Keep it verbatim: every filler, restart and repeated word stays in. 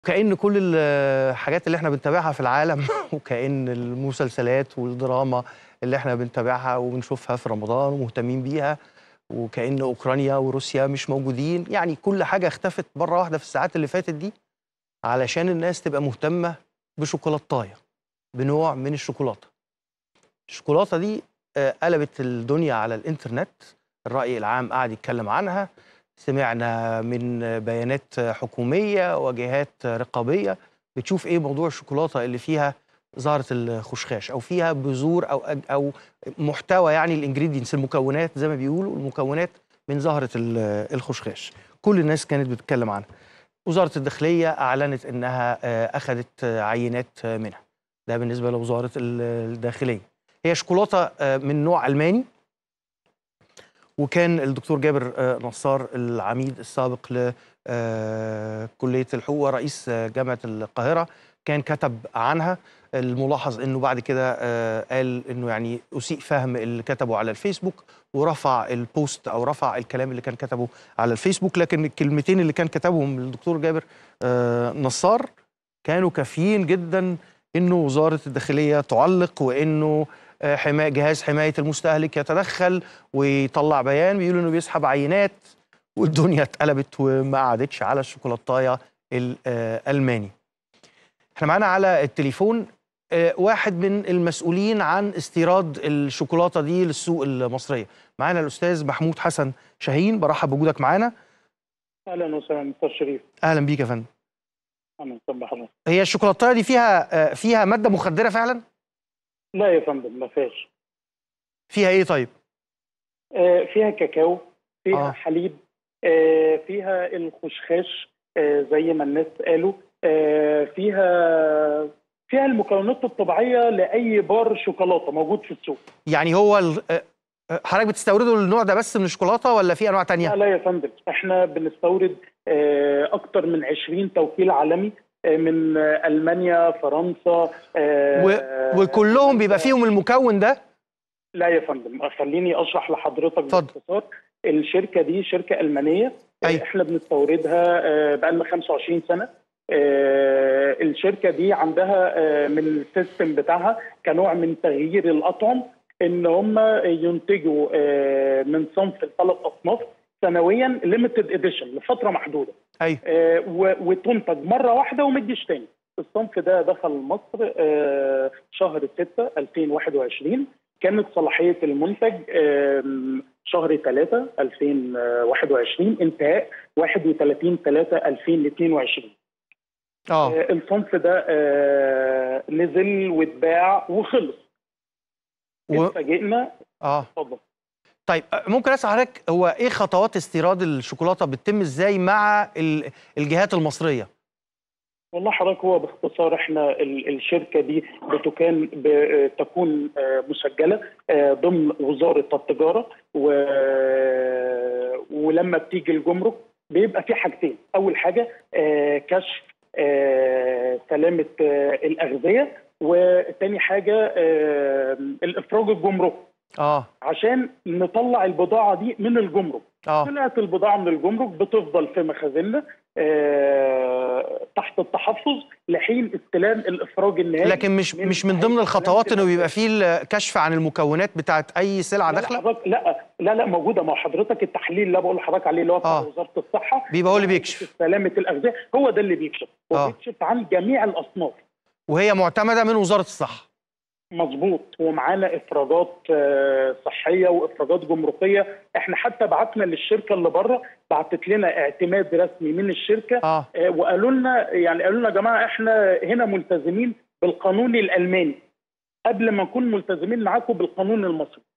كأن كل الحاجات اللي احنا بنتابعها في العالم وكأن المسلسلات والدراما اللي احنا بنتابعها وبنشوفها في رمضان ومهتمين بيها، وكأن أوكرانيا وروسيا مش موجودين. يعني كل حاجة اختفت مرة واحدة في الساعات اللي فاتت دي علشان الناس تبقى مهتمة بشوكولاتاية، بنوع من الشوكولاتة. الشوكولاتة دي آه، قلبت الدنيا على الإنترنت، الرأي العام قاعد يتكلم عنها. سمعنا من بيانات حكومية وجهات رقابية بتشوف إيه موضوع الشوكولاتة اللي فيها زهرة الخشخاش أو فيها بذور أو أو محتوى، يعني الانجريدينتس، المكونات زي ما بيقولوا، المكونات من زهرة الخشخاش. كل الناس كانت بتتكلم عنها. وزارة الداخلية أعلنت إنها أخذت عينات منها. ده بالنسبة لوزارة الداخلية. هي شوكولاتة من نوع ألماني، وكان الدكتور جابر نصار العميد السابق لكلية الحقوق ورئيس جامعة القاهرة كان كتب عنها. الملاحظ انه بعد كده قال انه يعني اسيء فهم اللي كتبه على الفيسبوك ورفع البوست او رفع الكلام اللي كان كتبه على الفيسبوك، لكن الكلمتين اللي كان كتبهم الدكتور جابر نصار كانوا كافيين جدا انه وزارة الداخلية تعلق، وانه حماية جهاز حماية المستهلك يتدخل ويطلع بيان بيقول انه بيسحب عينات، والدنيا اتقلبت وما قعدتش على الشوكولاتايه الألماني. احنا معانا على التليفون واحد من المسؤولين عن استيراد الشوكولاتة دي للسوق المصرية. معانا الأستاذ محمود حسن شاهين، برحب بوجودك معانا. اهلا وسهلا مستر شريف. اهلا بيك يا فندم. اهلا وسهلا حضرتك. هي الشوكولاتايه دي فيها فيها مادة مخدرة فعلا؟ لا يا فندم ما فيهاش. فيها ايه طيب؟ آه فيها كاكاو، فيها آه. حليب، آه فيها الخشخاش، آه زي ما الناس قالوا، آه فيها فيها المكونات الطبيعيه لاي بار شوكولاته موجود في السوق. يعني هو حضرتك بتستوردوا النوع ده بس من الشوكولاته ولا في انواع تانية؟ لا لا يا فندم، احنا بنستورد آه اكتر من عشرين توكيل عالمي آه من آه المانيا، فرنسا، آه و... وكلهم بيبقى فيهم المكون ده؟ لا يا فندم، خليني اشرح لحضرتك باختصار. الشركه دي شركه المانيه. أي. احنا بنستوردها بقالنا خمسة وعشرين سنه. الشركه دي عندها من السيستم بتاعها كنوع من تغيير الاطعم ان هم ينتجوا من صنف لثلاث اصناف سنويا ليميتد اديشن لفتره محدوده. ايوه. وتنتج مره واحده وما تجيش تاني. الصنف ده دخل مصر شهر ستة ألفين وواحد وعشرين. كانت صلاحية المنتج شهر ثلاثة ألفين وواحد وعشرين، انتهاء واحد وثلاثين ثلاثة ألفين واثنين وعشرين. اه الصنف ده نزل واتباع وخلص. و... اتفاجئنا. اه اتفضل. طيب ممكن اسال حضرتك، هو ايه خطوات استيراد الشوكولاته بتتم ازاي مع الجهات المصريه؟ والله حضرتك هو باختصار احنا الشركه دي بتكون بتكون مسجله ضمن وزاره التجاره، ولما بتيجي الجمرك بيبقى في حاجتين. اول حاجه كشف سلامه الاغذيه، وتاني حاجه الافراج الجمركي. اه عشان نطلع البضاعه دي من الجمرك. اه طلعت البضاعه من الجمرك بتفضل في مخازننا آه تحت التحفظ لحين استلام الافراج النهائي. لكن مش من مش من ضمن الخطوات انه بيبقى فيه الكشف عن المكونات بتاعت اي سلعه داخله؟ لا لا لا موجوده. مع حضرتك التحليل اللي بقول لحضرتك عليه اللي هو بتاع آه. وزاره الصحه بيبقى هو اللي بيكشف سلامه الاغذيه، هو ده اللي بيكشف. هو آه. بيكشف عن جميع الاصناف، وهي معتمده من وزاره الصحه. مظبوط. ومعانا افراجات صحيه وافراجات جمركيه. احنا حتى بعتنا للشركه اللي بره، بعتت لنا اعتماد رسمي من الشركه. آه. وقالوا لنا يعني قالوا لنا يا جماعه احنا هنا ملتزمين بالقانون الالماني قبل ما نكون ملتزمين معاكم بالقانون المصري.